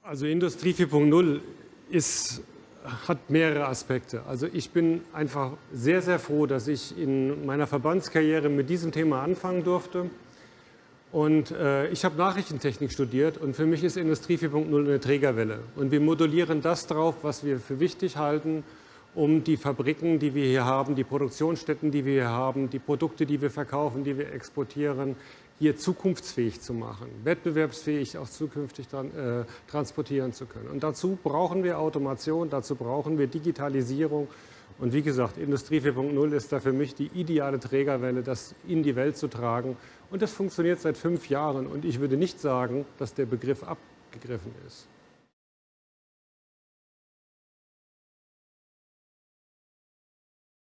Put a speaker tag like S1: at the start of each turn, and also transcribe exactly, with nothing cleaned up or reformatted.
S1: Also Industrie vier Punkt null ist, hat mehrere Aspekte. Also ich bin einfach sehr, sehr froh, dass ich in meiner Verbandskarriere mit diesem Thema anfangen durfte. Und äh, ich habe Nachrichtentechnik studiert und für mich ist Industrie vier Punkt null eine Trägerwelle. Und wir modulieren das drauf, was wir für wichtig halten, um die Fabriken, die wir hier haben, die Produktionsstätten, die wir hier haben, die Produkte, die wir verkaufen, die wir exportieren, hier zukunftsfähig zu machen, wettbewerbsfähig auch zukünftig dran, äh, transportieren zu können. Und dazu brauchen wir Automation, dazu brauchen wir Digitalisierung. Und wie gesagt, Industrie vier Punkt null ist da für mich die ideale Trägerwelle, das in die Welt zu tragen. Und das funktioniert seit fünf Jahren. Und ich würde nicht sagen, dass der Begriff abgegriffen ist.